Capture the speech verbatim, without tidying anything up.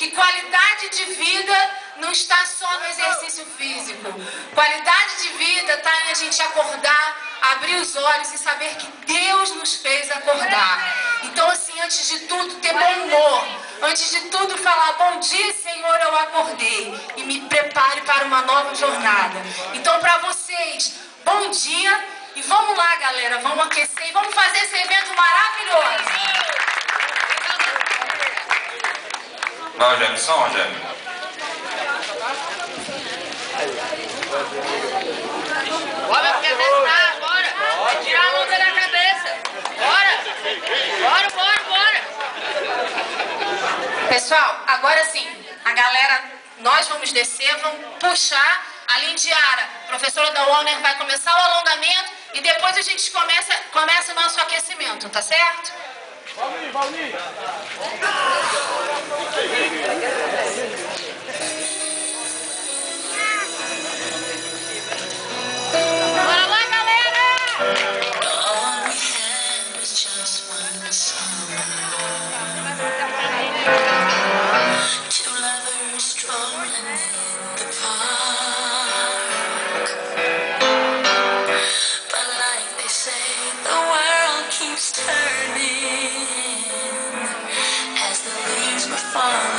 E qualidade de vida não está só no exercício físico. Qualidade de vida está em a gente acordar, abrir os olhos e saber que Deus nos fez acordar. Então, assim, antes de tudo, ter bom humor. Antes de tudo, falar, bom dia, Senhor, eu acordei. E me prepare para uma nova jornada. Então, para vocês, bom dia. E vamos lá, galera, vamos aquecer e vamos fazer esse evento maravilhoso. Vai, Rogério, som, Rogério. Bora, porque testar, bora! Vai tirar a mão da cabeça! Bora! Bora, bora, bora! Pessoal, agora sim, a galera, nós vamos descer, vamos puxar a Lindiara. A professora da Warner vai começar o alongamento e depois a gente começa, começa o nosso aquecimento, tá certo? Valmir, Valmir! Bora lá, galera! All we had was just one summer. Two lovers strolling in the park. But like they say, the world keeps turning as the leaves were falling.